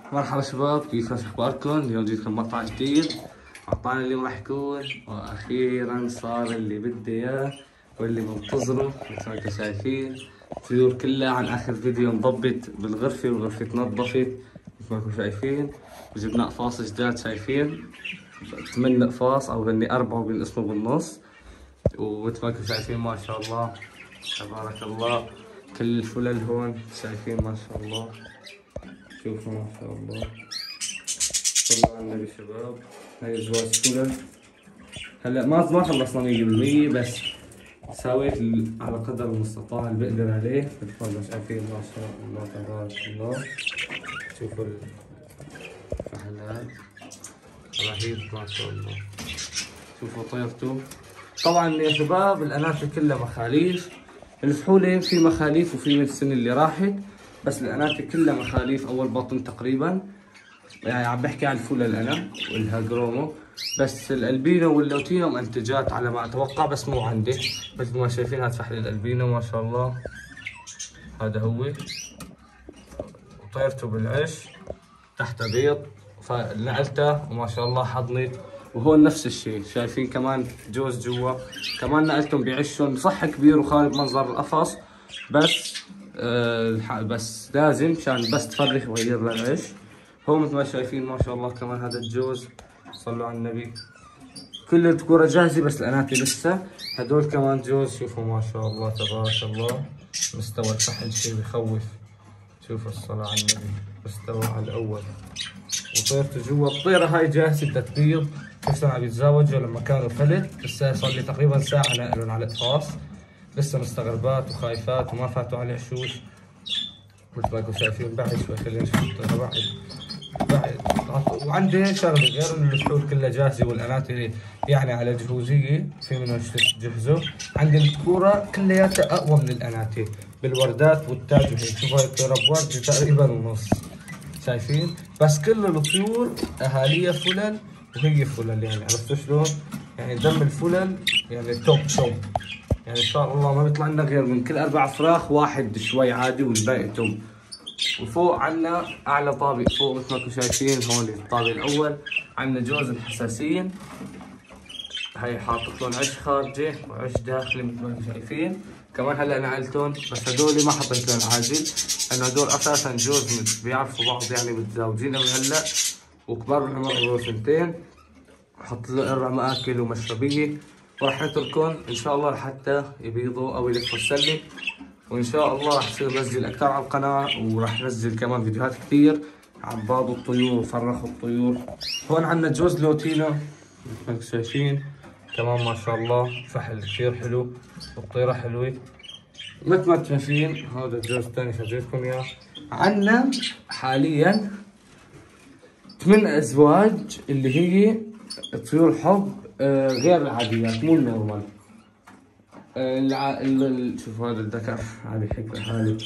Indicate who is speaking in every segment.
Speaker 1: مرحبا شباب، كيف اخباركم؟ اليوم جيتكم مقطع جديد. مقطعنا اليوم راح يكون واخيرا صار اللي بدي اياه واللي منتظره. مثل ما انتم شايفين الطيور كلها عن اخر فيديو انضبت بالغرفة والغرفة تنظفت مثل ما انتم شايفين، وجبنا اقفاص جداد. شايفين 8 اقفاص او هني 4 وبينقسموا بالنص، ومثل ما انتم شايفين ما شاء الله تبارك الله كل الفلل هون شايفين ما شاء الله. شوفوا ما شاء الله، صلوا على النبي شباب. هاي جواز فلل. هلا ما خلصنا 100%، بس سويت على قدر المستطاع اللي بقدر عليه. مثل ما شايفين ما شاء الله تبارك الله. شوفوا الفحلات رهيب ما شاء الله. شوفوا طيرته. طبعا يا شباب الاناثي كلها مخاليف. الفحولة في مخاليف وفي من السنة اللي راحت، بس الاناثي كلها مخاليف اول بطن تقريبا. يعني عم بحكي عن الفولل انا والهاجرومو، بس الالبينو واللوتينو منتجات على ما اتوقع، بس مو عندي. مثل ما شايفين هذا فحل الالبينو ما شاء الله، هذا هو. وطيرته بالعش تحت بيض فنقلته وما شاء الله حضنت. وهون نفس الشيء شايفين كمان جوز جوا، كمان نقلتهم بعشهم. صح كبير وخارب منظر القفص، بس لازم مشان بس تفرخ وغير للعش. هو مثل ما شايفين ما شاء الله كمان هذا الجوز، صلوا على النبي. كل الذكورة جاهزة بس الأناثي لسه. هدول كمان جوز، شوفوا ما شاء الله تبارك الله. مستوى الفحل شيء بخوف. شوفوا الصلاة على النبي، مستوى على الأول. وطيرته جوا. الطيرة هاي جاهزة بدها تبيض. لسه عم يتزاوجوا لما كانوا فلت. لسه صار لي تقريبا ساعة ناقلهم على القفاص. لسه مستغربات وخايفات وما فاتوا على عشوش. مثل ما انتم شايفين بعد شوي. خلينا نشوف الطيرة بعد. وعندي شغله غير انه الفحول كلها جاهزه والاناثي يعني على جهوزيه، في منهم تجهزوا. عندي الذكوره كلياتها اقوى من الاناثي بالوردات والتاج وهيك. شوفوا هاي الطيره بورده تقريبا ونص، شايفين؟ بس كل الطيور اهاليها فلل وهي فلل، يعني عرفتوا شلون؟ يعني دم الفلل يعني توب. يعني ان شاء الله ما بيطلع لنا غير من كل 4 فراخ واحد شوي عادي والباقي توب. وفوق عنا اعلى طابق فوق مثل ما انتم شايفين. هون الطابق الاول عنا جوز الحساسين. هي حاطط لهم عش خارجي وعش داخلي مثل ما انتم شايفين. كمان هلا نقلتهم، بس هدول ما حطيت لهم عاجل لانه هدول اساسا جوز بيعرفوا بعض، يعني متزوجين من هلا وكبار بالعمر عمره 2. حط له قرع ماكل ومشربيه، وراح نتركهم ان شاء الله لحتى يبيضوا او يلفوا السله. وان شاء الله راح يصير نزل اكثر على القناه، وراح نزل كمان فيديوهات كثير عن بعض الطيور وفرخوا الطيور. هون عندنا جوز لوتينو مثل ما انتم شايفين، كمان ما شاء الله فحل كثير حلو والطيره حلوه مثل ما انتم شايفين. هذا الجوز الثاني فرجيتكم اياه. عندنا حاليا 8 ازواج اللي هي طيور حب، غير العاديات مو النورمال. شوفوا هذا الذكر هذه حكة حالي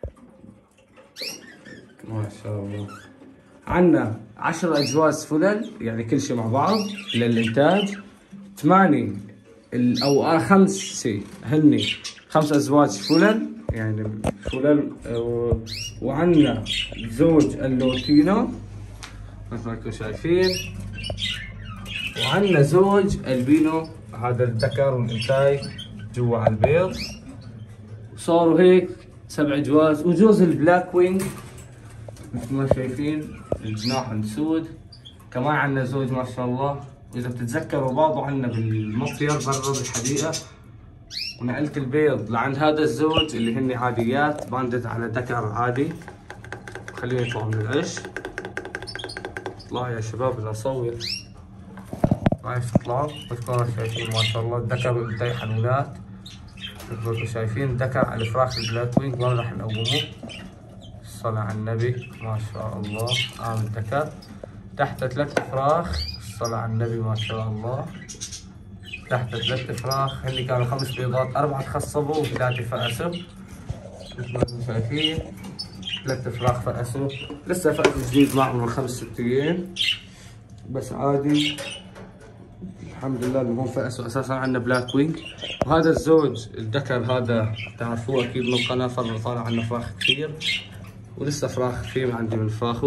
Speaker 1: ما شاء الله. عندنا 10 اجواز فلل، يعني كل شيء مع بعض للانتاج. 8 او 5 هن 5 ازواج فلل، يعني فلل. وعندنا زوج اللوتينو مثل ما انتم شايفين. وعندنا زوج البينو، هذا الذكر والانثى جوا على البيض. وصاروا هيك 7 جواز. وجوز البلاك وينج مثل ما شايفين، الجناح السود. كمان عندنا زوج ما شاء الله. واذا بتتذكروا بعضه عندنا بالمصير برا بالحديقه، ونقلت البيض لعند هذا الزوج اللي هن عاديات، باندت على ذكر عادي. خليني يطلعوا من العش. اطلعوا يا شباب بدنا نصور. معلش اطلعوا. مثل شايفين ما شاء الله الذكر والانثى حنونات. مثل ما انتم شايفين الذكر على الفراخ البلاك وينج وين راح نقومه. الصلاة على النبي ما شاء الله. الذكر تحت 3 فراخ. الصلاة على النبي ما شاء الله. تحت 3 فراخ، هني كانوا 5 بيضات، 4 تخصبوا و3 فأسوا. مثل ما انتم شايفين 3 فراخ فأسوا. لسه فأس جديد معهم من 5 6 ايام، بس عادي الحمد لله. اللي هون فأسوا اساسا عندنا بلاك وينج. وهذا الزوج الذكر هذا تعرفوه اكيد من القناه، طالع عندنا فراخ كثير، ولسه فراخ في عندي من فراخه.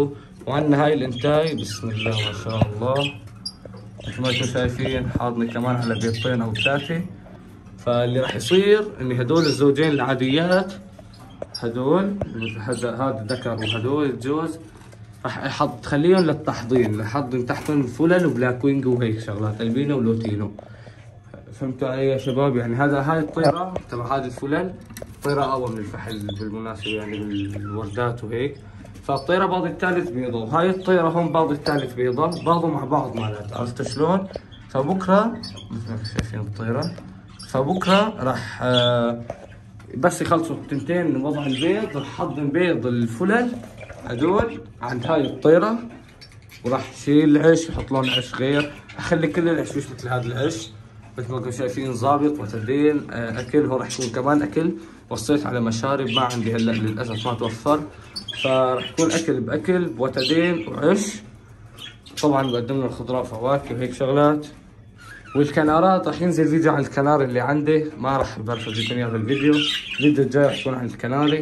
Speaker 1: وعندنا هاي الانتاي بسم الله ما شاء الله مثل ما انتم شايفين حاضني كمان على بيضتين او ثلاثة. فاللي راح يصير اني هدول الزوجين العاديات هدول هذا ذكر وهدول الجوز راح تخليهم للتحضير، لحضن تحتهم فلل وبلاك وينج وهيك شغلات البينو ولوتينو. فهمتوا علي يا شباب؟ يعني هاي الطيرة تبع هذا الفلل طيرة اقوى من الفحل بالمناسبة يعني بالوردات وهيك. فالطيرة باضي الثالث بيضة وهاي الطيرة هون باضي الثالث بيضة، باضوا مع بعض معناتها، عرفتوا شلون؟ فبكرة مثل ما شايفين الطيرة، فبكرة راح بس يخلصوا التنتين من وضع البيض راح حضن بيض الفلل هدول عند هاي الطيرة، وراح شيل العش يحط لهم عش غير، اخلي كل العش مش مثل هذا العش مثل ما انتم شايفين ظابط وتدين اكل. هو راح يكون كمان اكل، وصيت على مشارب ما عندي هلا للاسف ما توفر، فراح يكون اكل باكل بوتدين وعش. طبعا بقدم له الخضراء فواكه وهيك شغلات. والكنارات راح ينزل فيديو عن الكناري اللي عندي، ما راح بعرف اجيكم اياه بالفيديو، الفيديو الجاي راح يكون عن الكناري.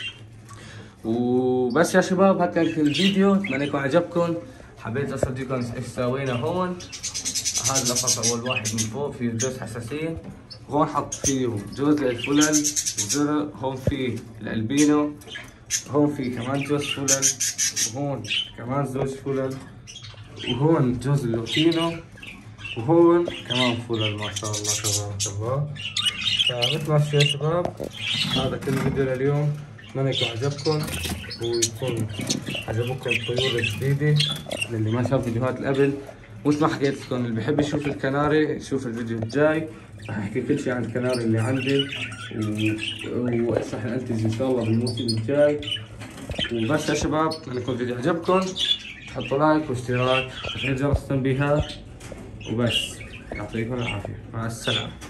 Speaker 1: وبس يا شباب هذا كان الفيديو، اتمنى يكون عجبكم. حبيت افرجيكم ايش سوينا هون. هذا القطع اول واحد من فوق فيه جوز حساسين، هون حط فيه جوز للفلل الزرق، هون فيه الالبينو، هون فيه كمان جوز فلل، وهون كمان زوج فلل، وهون جوز اللوتينو، وهون كمان فلل ما شاء الله تبارك الله. فمثل ما شفتوا يا شباب هذا كل الفيديو لليوم، اتمنى يكون عجبكم ويكون عجبكم الطيور الجديدة للي ما شاف فيديوهات قبل. مثل ما حكيت لكم اللي بحب يشوف الكناري يشوف الفيديو الجاي، راح احكي كل شيء عن الكناري اللي عندي وايش راح انتج ان شاء الله بالموسم الجاي. وبس يا شباب اتمنى يكون الفيديو عجبكم، تحطوا لايك واشتراك وتفعيل جرس التنبيهات وبس. يعطيكم العافية، مع السلامة.